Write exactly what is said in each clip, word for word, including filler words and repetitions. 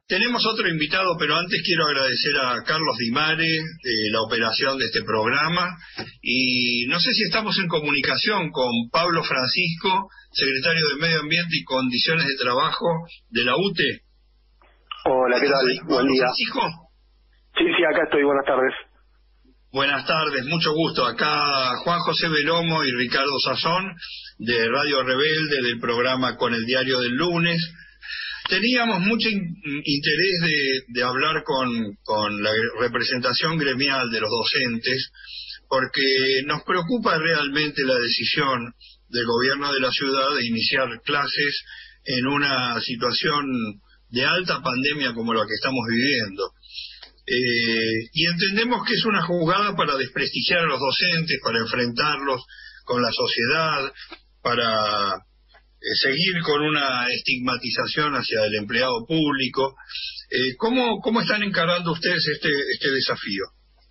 Tenemos otro invitado, pero antes quiero agradecer a Carlos Di Mare de la operación de este programa, y no sé si estamos en comunicación con Pablo Francisco, secretario de Medio Ambiente y Condiciones de Trabajo de la U T E. Hola, ¿qué tal? Buen día. Francisco. Sí, sí, acá estoy, buenas tardes. Buenas tardes, mucho gusto. Acá Juan José Velomo y Ricardo Sazón, de Radio Rebelde, del programa Con el Diario del Lunes. Teníamos mucho in interés de, de hablar con, con la representación gremial de los docentes, porque nos preocupa realmente la decisión del gobierno de la ciudad de iniciar clases en una situación de alta pandemia como la que estamos viviendo. Eh, y entendemos que es una jugada para desprestigiar a los docentes, para enfrentarlos con la sociedad, para eh, seguir con una estigmatización hacia el empleado público. Eh, ¿cómo, ¿Cómo están encarando ustedes este, este desafío?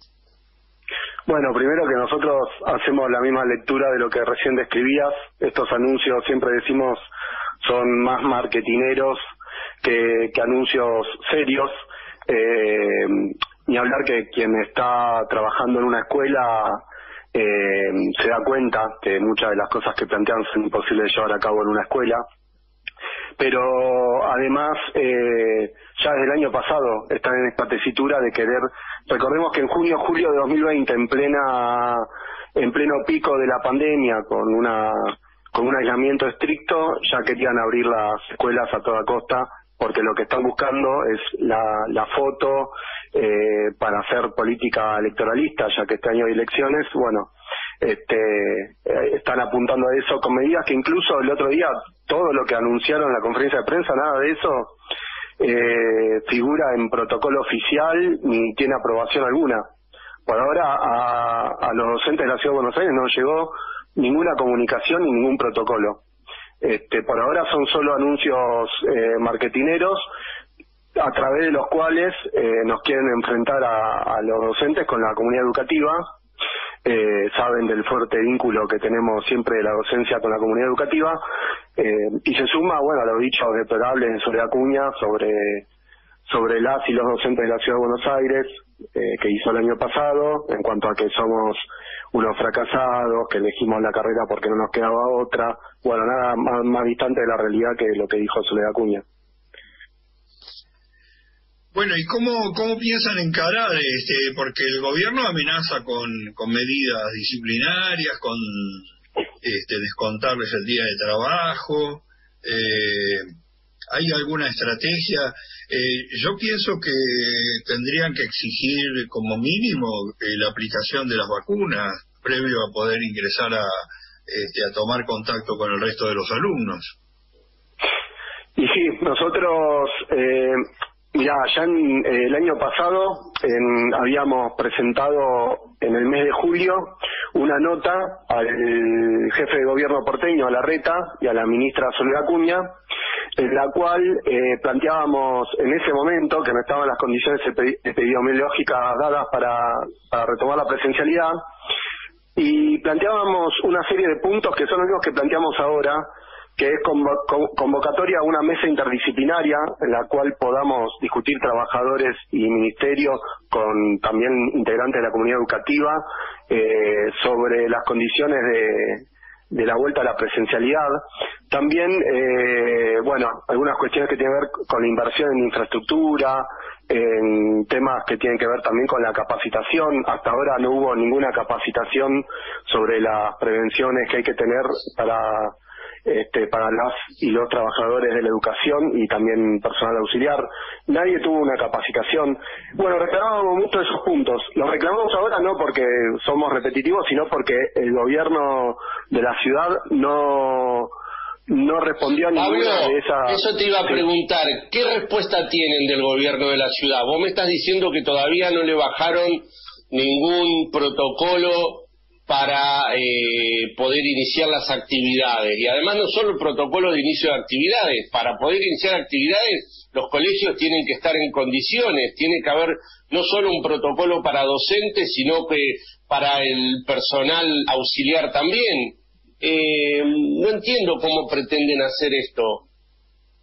Bueno, primero que nosotros hacemos la misma lectura de lo que recién describías. Estos anuncios, siempre decimos, son más marketineros que, que anuncios serios. Eh, ni hablar que quien está trabajando en una escuela eh, se da cuenta que muchas de las cosas que plantean son imposibles de llevar a cabo en una escuela. Pero además, eh, ya desde el año pasado están en esta tesitura de querer. Recordemos que en junio, julio de dos mil veinte, en plena, en pleno pico de la pandemia, con una, con un aislamiento estricto, ya querían abrir las escuelas a toda costa, porque lo que están buscando es la, la foto eh, para hacer política electoralista, ya que este año hay elecciones. Bueno, este, eh, están apuntando a eso con medidas que incluso el otro día, todo lo que anunciaron en la conferencia de prensa, nada de eso eh, figura en protocolo oficial ni tiene aprobación alguna. Por ahora a, a los docentes de la Ciudad de Buenos Aires no llegó ninguna comunicación ni ningún protocolo. Este, por ahora son solo anuncios eh, marketineros a través de los cuales eh, nos quieren enfrentar a, a los docentes con la comunidad educativa. Eh, saben del fuerte vínculo que tenemos siempre de la docencia con la comunidad educativa, eh, y se suma, bueno, a los dichos deplorables de Soledad Acuña sobre, sobre las y los docentes de la Ciudad de Buenos Aires, eh, que hizo el año pasado, en cuanto a que somos unos fracasados, que elegimos la carrera porque no nos quedaba otra. Bueno, nada más, más distante de la realidad que lo que dijo Soledad Acuña. Bueno, ¿y cómo, cómo piensan encarar? este Porque el gobierno amenaza con, con medidas disciplinarias, con este, descontarles el día de trabajo. Eh, ¿Hay alguna estrategia? Eh, yo pienso que tendrían que exigir como mínimo eh, la aplicación de las vacunas previo a poder ingresar a, este, a tomar contacto con el resto de los alumnos. Y sí, nosotros... Eh... Mirá, ya en, eh, el año pasado en, habíamos presentado en el mes de julio una nota al jefe de gobierno porteño, a Larreta, y a la ministra Soledad Acuña, en la cual eh, planteábamos en ese momento que no estaban las condiciones epidemiológicas dadas para, para retomar la presencialidad, y planteábamos una serie de puntos que son los mismos que planteamos ahora, que es convocatoria a una mesa interdisciplinaria en la cual podamos discutir trabajadores y ministerio con también integrantes de la comunidad educativa eh, sobre las condiciones de, de la vuelta a la presencialidad. También, eh, bueno, algunas cuestiones que tienen que ver con la inversión en infraestructura, en temas que tienen que ver también con la capacitación. Hasta ahora no hubo ninguna capacitación sobre las prevenciones que hay que tener para... Este, para las y los trabajadores de la educación y también personal auxiliar. Nadie tuvo una capacitación. Bueno, reclamábamos muchos de esos puntos. Los reclamamos ahora no porque somos repetitivos, sino porque el gobierno de la ciudad no no respondió a ninguna Pablo, de esas... eso te iba a preguntar. ¿Qué respuesta tienen del gobierno de la ciudad? Vos me estás diciendo que todavía no le bajaron ningún protocolo para eh, poder iniciar las actividades, y además no solo el protocolo de inicio de actividades. Para poder iniciar actividades los colegios tienen que estar en condiciones, tiene que haber no solo un protocolo para docentes, sino que para el personal auxiliar también. Eh, no entiendo cómo pretenden hacer esto.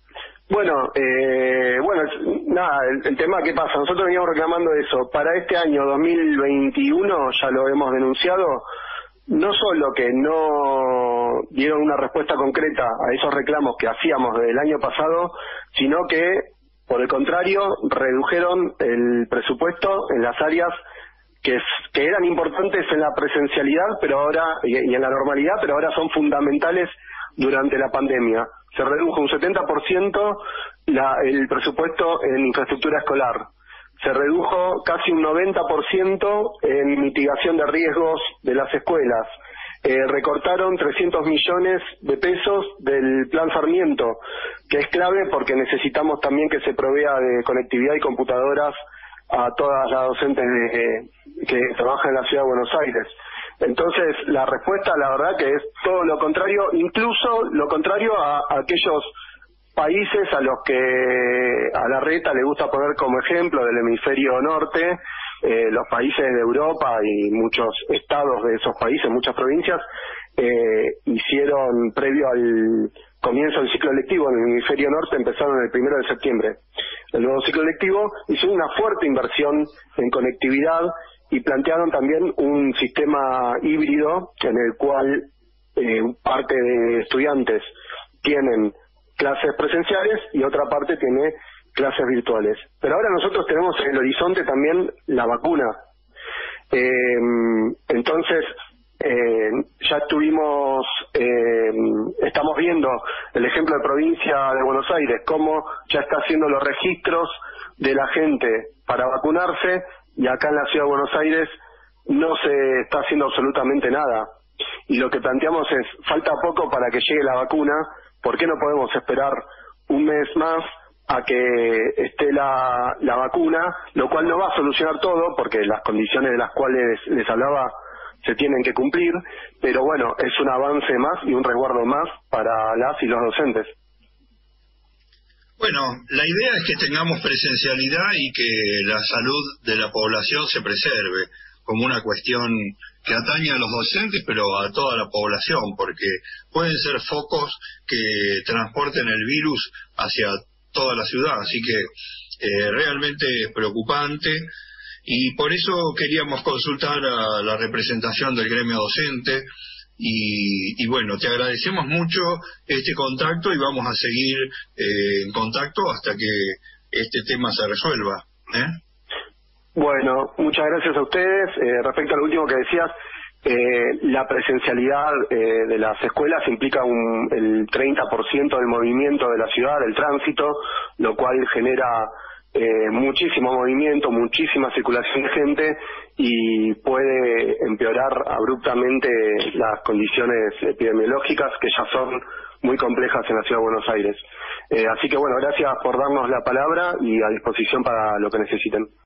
Bueno, eh, bueno, nada, el, el tema, ¿qué pasa? Nosotros veníamos reclamando eso. Para este año dos mil veintiuno, ya lo hemos denunciado, no solo que no dieron una respuesta concreta a esos reclamos que hacíamos desde el año pasado, sino que, por el contrario, redujeron el presupuesto en las áreas que, que eran importantes en la presencialidad, pero ahora y, y en la normalidad, pero ahora son fundamentales durante la pandemia. Se redujo un setenta por ciento la, el presupuesto en infraestructura escolar. Se redujo casi un noventa por ciento en mitigación de riesgos de las escuelas. Eh, recortaron trescientos millones de pesos del Plan Sarmiento, que es clave porque necesitamos también que se provea de conectividad y computadoras a todas las docentes de, eh, que trabajan en la Ciudad de Buenos Aires. Entonces, la respuesta, la verdad, que es todo lo contrario, incluso lo contrario a, a aquellos países a los que a la reta le gusta poner como ejemplo del hemisferio norte, eh, los países de Europa y muchos estados de esos países, muchas provincias, eh, hicieron, previo al comienzo del ciclo lectivo en el hemisferio norte, empezaron el primero de septiembre. El nuevo ciclo lectivo hizo una fuerte inversión en conectividad y plantearon también un sistema híbrido en el cual eh, parte de estudiantes tienen clases presenciales y otra parte tiene clases virtuales. Pero ahora nosotros tenemos en el horizonte también la vacuna. Eh, entonces, eh, ya estuvimos, eh, estamos viendo el ejemplo de provincia de Buenos Aires, cómo ya está haciendo los registros de la gente para vacunarse, y acá en la Ciudad de Buenos Aires no se está haciendo absolutamente nada. Y lo que planteamos es, falta poco para que llegue la vacuna, ¿por qué no podemos esperar un mes más a que esté la, la vacuna? Lo cual no va a solucionar todo, porque las condiciones de las cuales les hablaba se tienen que cumplir, pero bueno, es un avance más y un resguardo más para las y los docentes. Bueno, la idea es que tengamos presencialidad y que la salud de la población se preserve como una cuestión que atañe a los docentes, pero a toda la población, porque pueden ser focos que transporten el virus hacia toda la ciudad, así que eh, realmente es preocupante, y por eso queríamos consultar a la representación del gremio docente. Y, y bueno, te agradecemos mucho este contacto y vamos a seguir eh, en contacto hasta que este tema se resuelva, ¿eh? Bueno, muchas gracias a ustedes. Eh, respecto a lo último que decías, eh, la presencialidad eh, de las escuelas implica un, el treinta por ciento del movimiento de la ciudad, del tránsito, lo cual genera eh, muchísimo movimiento, muchísima circulación de gente, y puede empeorar abruptamente las condiciones epidemiológicas que ya son muy complejas en la Ciudad de Buenos Aires. Eh, así que bueno, gracias por darnos la palabra y a disposición para lo que necesiten.